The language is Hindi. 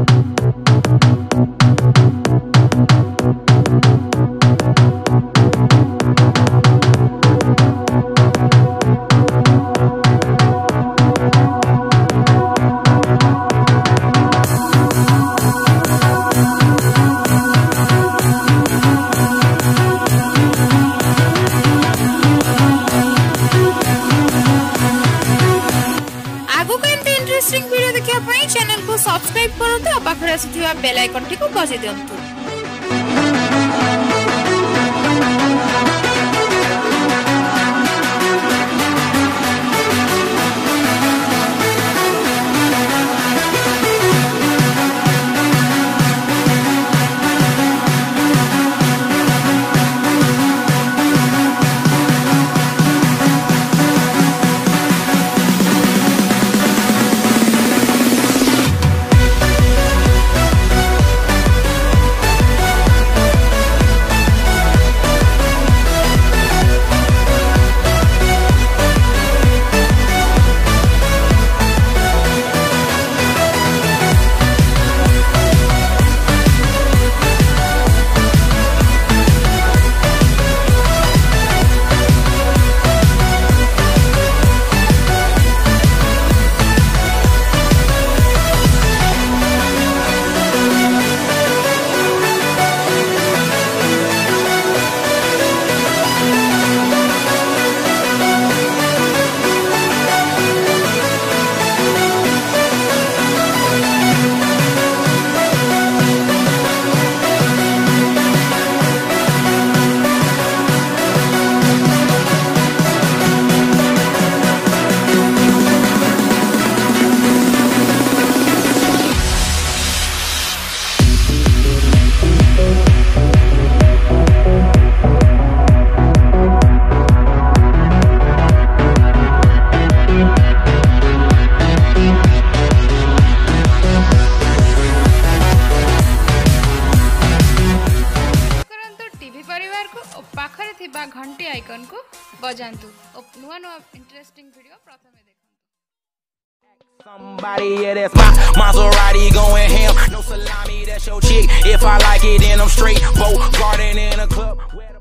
इंटरेस्टिंग वीडियो देखिया पई चैनल को सब्सक्राइब करंतु आ पाखरे आसीथिबा बेल आइकन टी को बजाय दियंतु। पाखरे थिबा घंटी आइकन को बजांतु नुआ नुआ इंटरेस्टिंग वीडियो प्रथमे देखंतु। Somebody, yeah, that's my Maserati going ham. No salami, that's your chick. If I like it, then I'm straight. Boat garden in a club.